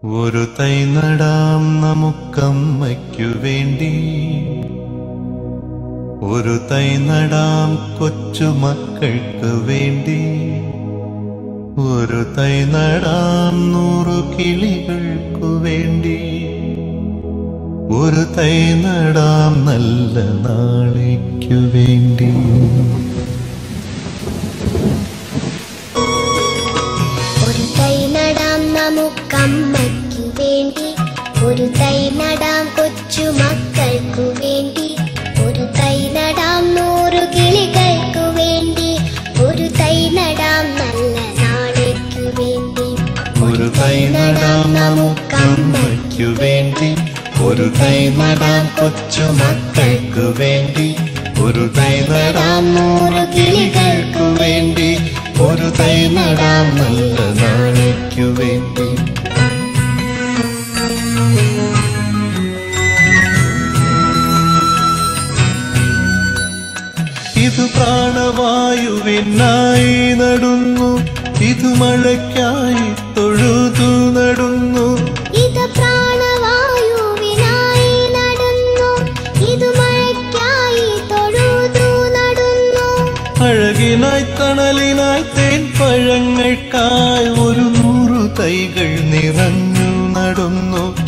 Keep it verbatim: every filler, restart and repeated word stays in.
ഒരു തൈ നടാം നമുക്കമ്മയ്ക്കു വേണ്ടി, ഒരു തൈ നടാം കൊച്ചുമക്കൾക്ക് വേണ്ടി, ഒരു തൈ നടാം നൂറു കിളികൾക്കു വേണ്ടി, ഒരു തൈ നടാം നല്ല നാളേക്കു വേണ്ടി. ഒരു തൈ നടാം നമുക്കമ്മയ്ക്കു വേണ്ടി, ഒരു തൈ നടാം കൊച്ചുമക്കൾക്കു വേണ്ടി, ഒരു തൈ നടാം നൂറു കിളികൾക്കു വേണ്ടി, ഒരു തൈ നടാം നല്ല നാളേക്കു വേണ്ടി. ഒരു തൈ നടാം നമുക്കമ്മയ്ക്കു വേണ്ടി, ഒരു തൈ നടാം കൊച്ചുമക്കൾക്കു വേണ്ടി, ഒരു തൈ നടാം നൂറു കിളികൾക്കു വേണ്ടി, ഒരു തൈ നടാം നല്ല നാളേക്കു വേണ്ടി. ഇത് പ്രാണവായുവിനായി നടുന്നു, ഇത് മഴയ്ക്കായി തൊഴുതു നടുന്നു, ഇത് പ്രാണവായുവിനായി നടുന്നു, ഇത് മഴയ്ക്കായി തൊഴുതു നടുന്നു. അഴകിനായി തണലിനായി തേൻ പഴങ്ങൾക്കായി ഒരു നൂറു തൈകൾ നിറഞ്ഞു നടുന്നു,